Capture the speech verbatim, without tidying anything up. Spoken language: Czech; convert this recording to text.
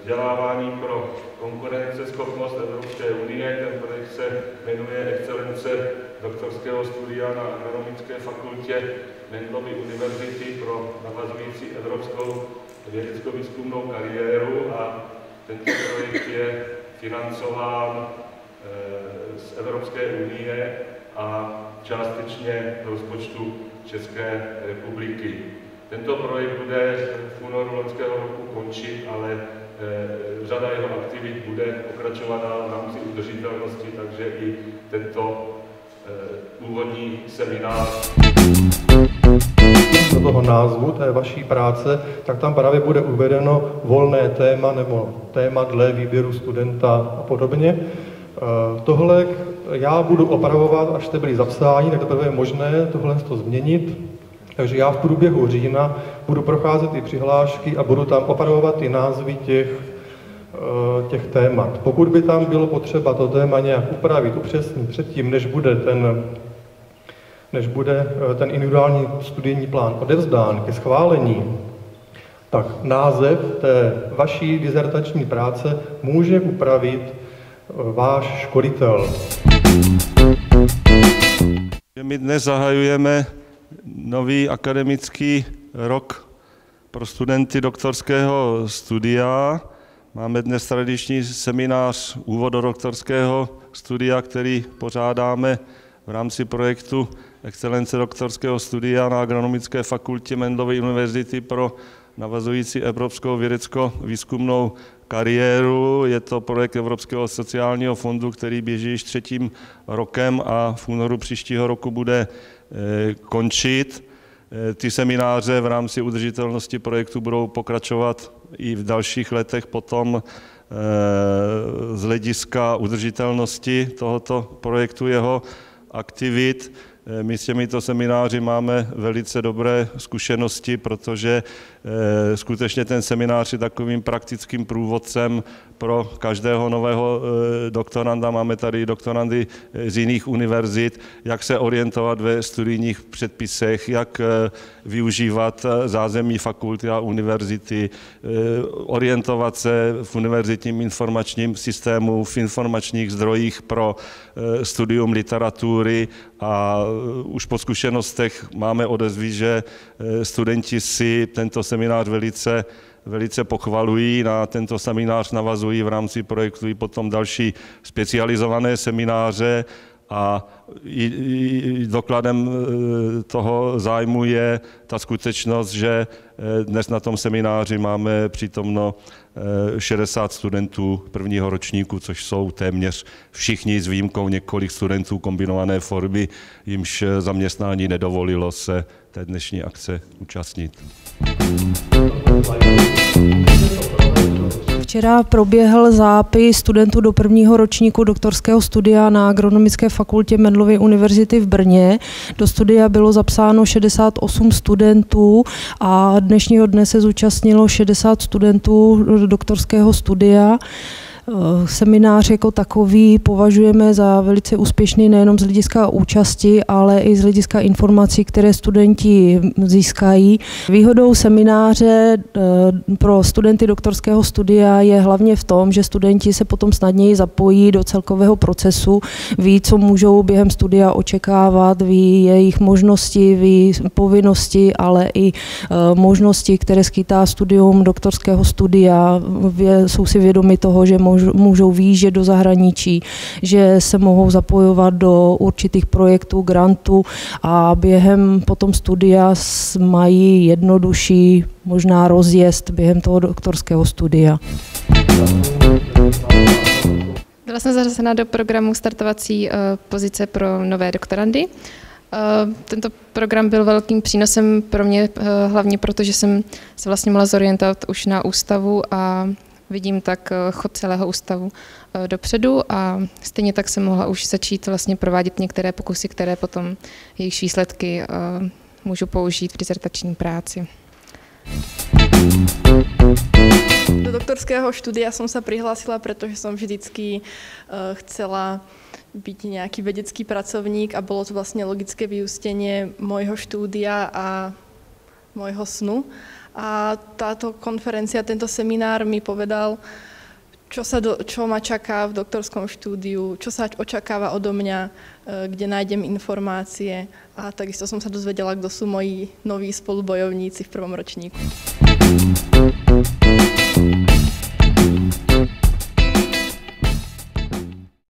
vzdělávání pro konkurenceschopnost Evropské unie. Ten projekt se jmenuje Excelence doktorského studia na Agronomické fakultě Mendelovy univerzity pro navazující evropskou vědecko-výzkumnou kariéru a tento projekt je financován z Evropské unie a částečně z rozpočtu České republiky. Tento projekt bude v únoru loňského roku končit, ale řada jeho aktivit bude pokračovat v rámci udržitelnosti, takže i tento úvodní seminář. Do toho názvu té vaší práce, tak tam právě bude uvedeno volné téma nebo téma dle výběru studenta a podobně. Tohle já budu opravovat, až jste byli zapsáni, tak teprve je možné tohle to změnit. Takže já v průběhu října budu procházet ty přihlášky a budu tam opravovat ty názvy těch, těch témat. Pokud by tam bylo potřeba to téma nějak upravit, upřesnit předtím, než bude ten, než bude ten individuální studijní plán odevzdán ke schválení, tak název té vaší dizertační práce může upravit váš školitel. My dnes zahajujeme nový akademický rok pro studenty doktorského studia. Máme dnes tradiční seminář Úvod do doktorského studia, který pořádáme v rámci projektu Excelence doktorského studia na Agronomické fakultě Mendelovy univerzity pro navazující evropskou vědecko-výzkumnou kariéru. Je to projekt Evropského sociálního fondu, který běží již třetím rokem a v únoru příštího roku bude končit. Ty semináře v rámci udržitelnosti projektu budou pokračovat i v dalších letech potom z hlediska udržitelnosti tohoto projektu, jeho aktivit. My s těmito semináři máme velice dobré zkušenosti, protože skutečně ten seminář je takovým praktickým průvodcem pro každého nového doktoranda. Máme tady doktorandy z jiných univerzit, jak se orientovat ve studijních předpisech, jak využívat zázemí fakulty a univerzity, orientovat se v univerzitním informačním systému, v informačních zdrojích pro studium literatury a už po zkušenostech máme odezvy, že studenti si tento seminář velice, velice pochvalují. Na tento seminář navazují v rámci projektu i potom další specializované semináře a i, i dokladem toho zájmu je ta skutečnost, že dnes na tom semináři máme přítomno šedesát studentů prvního ročníku, což jsou téměř všichni s výjimkou několik studentů kombinované formy, jimž zaměstnání nedovolilo se té dnešní akce účastnit. Včera proběhl zápis studentů do prvního ročníku doktorského studia na Agronomické fakultě Mendelovy univerzity v Brně. Do studia bylo zapsáno šedesát osm studentů a dnešního dne se zúčastnilo šedesát studentů doktorského studia. Seminář jako takový považujeme za velice úspěšný nejenom z hlediska účasti, ale i z hlediska informací, které studenti získají. Výhodou semináře pro studenty doktorského studia je hlavně v tom, že studenti se potom snadněji zapojí do celkového procesu, ví, co můžou během studia očekávat, ví jejich možnosti, ví povinnosti, ale i možnosti, které skýtá studium doktorského studia. Jsou si vědomi toho, že můžou výjíždět do zahraničí, že se mohou zapojovat do určitých projektů, grantů a během potom studia mají jednodušší možná rozjezd během toho doktorského studia. Byla jsem zařazena do programu startovací pozice pro nové doktorandy. Tento program byl velkým přínosem pro mě, hlavně proto, že jsem se vlastně mohla zorientovat už na ústavu a vidím tak chod celého ústavu dopředu a stejně tak jsem mohla už začít vlastně provádět některé pokusy, které potom jejich výsledky můžu použít v dizertační práci. Do doktorského štúdia som sa prihlásila, pretože som vždycky chcela byť nejaký vedecký pracovník a bolo to vlastne logické vyústenie môjho štúdia a môjho snu. A táto konferencia, tento seminár mi povedal, čo, sa do, čo ma čaká v doktorskom štúdiu, čo sa očakáva odo mňa, kde nájdem informácie a takisto som sa dozvedela, kto sú moji noví spolubojovníci v prvom ročníku.